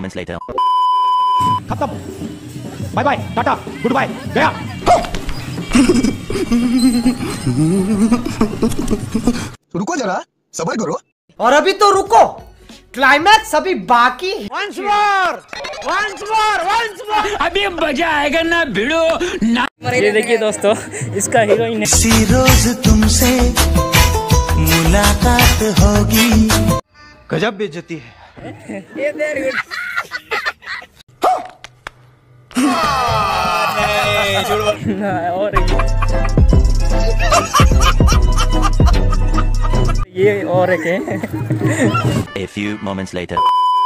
moments later. खत्म, bye bye, tata, goodbye, गया। रुको जरा, सब्र करो। और अभी तो रुको, क्लाइमैक्स अभी बाकी। Once more, अभी मजा आएगा ना भिड़ो ना। ये देखिए दोस्तों, इसका हीरोइन है। इसी रोज तुमसे मुलाकात होगी। गजब बेइज्जती है। ये देख और ये और एक है। A few moments later.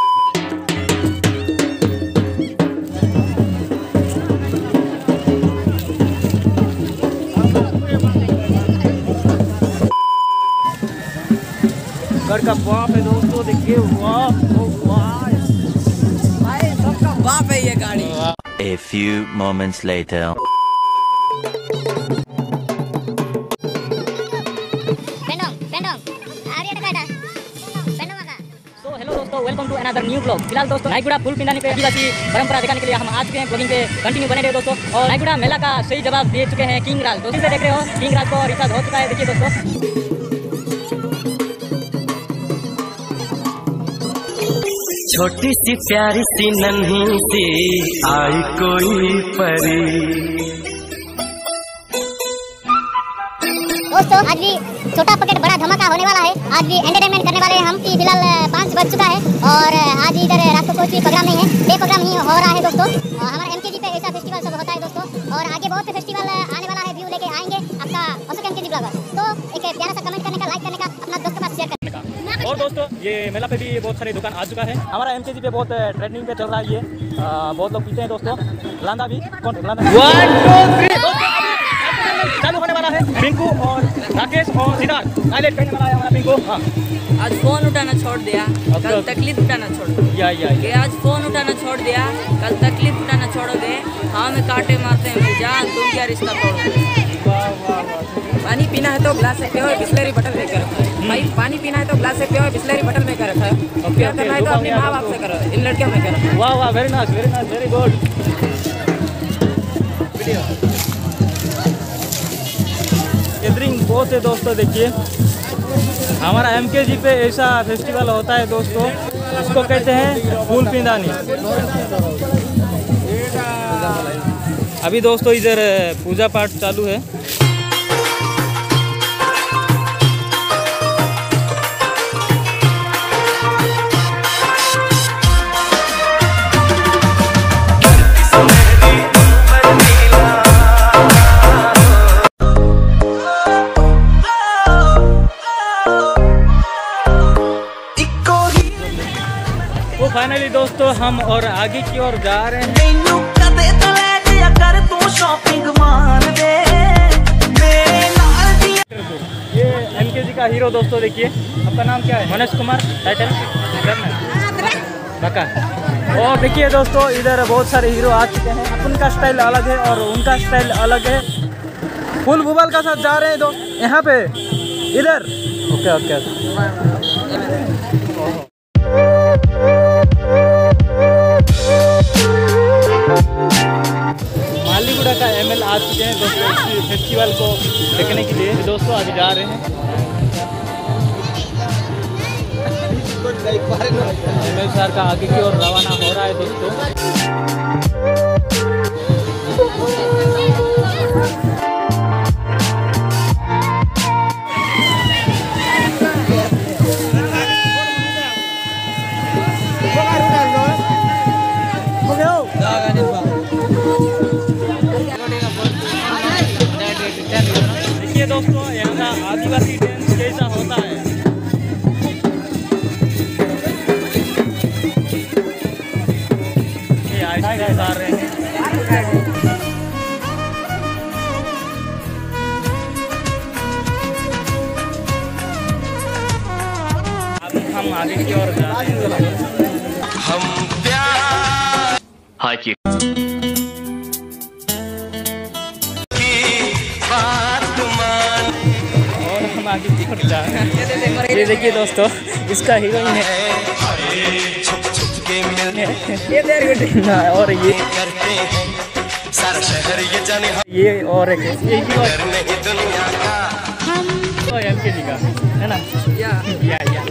घर का बाप है दोस्तों, देखिए वाह भाई, सबका बाप है ये गाड़ी। A few moments later. तो हेलो दोस्तों, welcome to another new blog. फिलहाल दोस्तों नाईगुड़ा फूल पिंडानी पे आदिवासी परंपरा दिखाने के लिए हम आ चुके हैं। ब्लॉगिंग पे कंटिन्यू बने रहे दोस्तों। और नाईगुड़ा मेला का सही जवाब दे चुके हैं किंग राज। दोस्तों देख रहे हो, किंग राज को रिचार्ज हो चुका है। देखिए दोस्तों, छोटी सी प्यारी सी नन्ही सी आई कोई परी। दोस्तों आज भी छोटा पॉकेट बड़ा धमाका होने वाला है। आज भी एंटरटेनमेंट करने वाले हैं हम कि फिलहाल 5 बज चुका है और आज इधर रात को कोई प्रोग्राम नहीं है, डे प्रोग्राम ही हो रहा है दोस्तों। हमारा एमकेजी पे ऐसा फेस्टिवल सब होता है दोस्तों, और आगे बहुत फेस्टिवल आने वाला है। व्यू लेके आएंगे आपका अशोक एमकेजी ब्लॉगर। तो एक प्यारा सा कमेंट करने का, लाइक करने का, अपना दोस्तों के पास शेयर करने का। और दोस्तों ये मेला पे भी बहुत सारी दुकान आ चुका है। हमारा एमकेजी पे बहुत ट्रेंडिंग पे चल रहा है ये। बहुत लोग पीते हैं दोस्तों। लांदा भी कौन लांदा 1 2 3 चालू होने वाला है। पिंकू और राकेश और सिद्धार्थ हाईलाइट करने वाला है हमारा पिंकू। हाँ, आज फोन उठाना छोड़ दिया, कल तकलीफ उठाना छोड़ दिया। ये आज फोन उठाना छोड़ दिया, कल तकलीफ उठाना छोड़ोगे। हाँ में कांटे मारते हैं जान, तुम क्या रिश्ता तोड़ोगे। पानी पीना है तो ग्लास से पियो, बिस्लरी बटन में कर भाई। पानी पीना है तो ग्लास से पियो, बिस्लरी बटन में कर रखा है। क्या करना है तो अपने माँ बाप से करो, इन लड़कियों में करो। वाह वाह, very nice, very good. Gathering बहुत है दोस्तों। देखिए हमारा एमकेजी पे ऐसा फेस्टिवल होता है दोस्तों, इसको कहते हैं फूल पिंडानी। अभी दोस्तों इधर पूजा पाठ चालू है। फाइनली दोस्तों हम और आगे की ओर जा रहे हैं। ये एमकेजी का हीरो दोस्तों, देखिए आपका नाम क्या है? मनोज कुमार, टाइटल बका। और देखिए दोस्तों इधर बहुत सारे हीरो आ चुके हैं। अपन का स्टाइल अलग है और उनका स्टाइल अलग है। फुल भूबाल का साथ जा रहे हैं दोस्त यहाँ पे, इधर। ओके मालीगुड़ा का एमएल आ चुके हैं दोस्तों इस फेस्टिवल को देखने के लिए। दोस्तों आज जा रहे हैं। एमएल सर का आगे की ओर रवाना हो रहा है दोस्तों। देखिए दोस्तों यहाँ का आदिवासी डांस कैसा होता है। ये आइसक्रीम खा रहे हैं। अब हम आगे की ओर जा रहे हैं। हम प्यार Hi, Q. और हम आगे की ओर जा रहे हैं। ये देखिए दोस्तों, इसका हीरोइन है। के मिलने ये और ये करते हैं सारा शहर ये जाने ये और एक ये डर नहीं दुनिया का MKG का है ना। या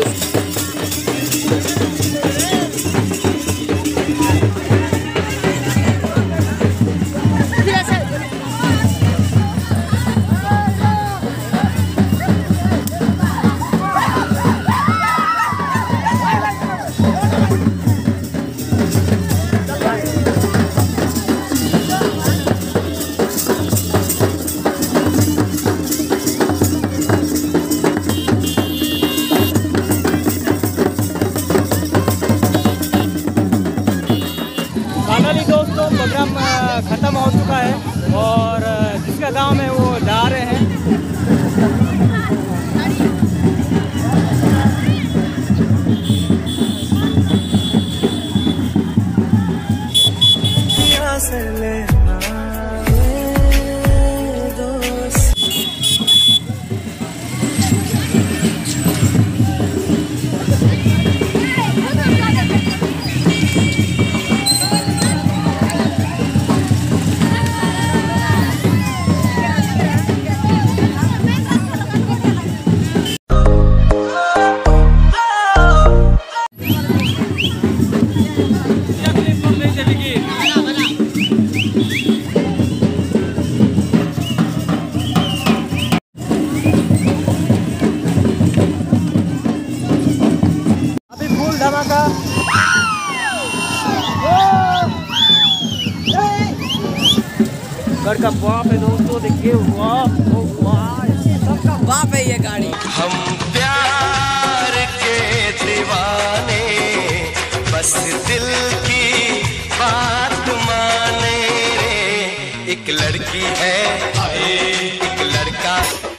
फाइनली दोस्तों प्रोग्राम ख़त्म हो चुका है और जिसका गांव में वो जा रहे हैं। अभी फूल धमाका घर का बाप है दोस्तों, देखिए वाह सबका बाप है ये गाड़ी। हम प्यार के दीवाने बस दिल की बात माने रे। एक लड़की है एक लड़का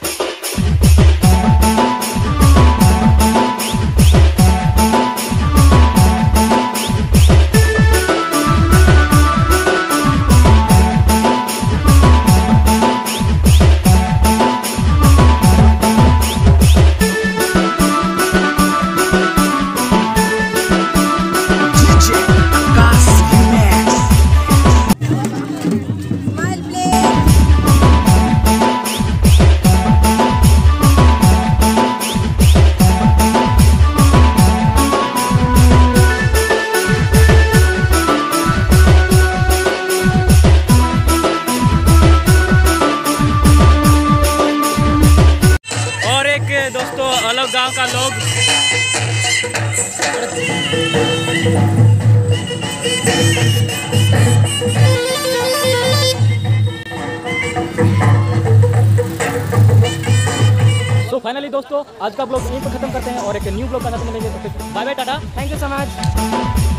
दोस्तों अलग गांव का लोग तो फाइनली दोस्तों आज का ब्लॉग यहीं पर खत्म करते हैं और एक न्यू ब्लॉग का साथ मिलेंगे। तो bye bye tata, thank you so much.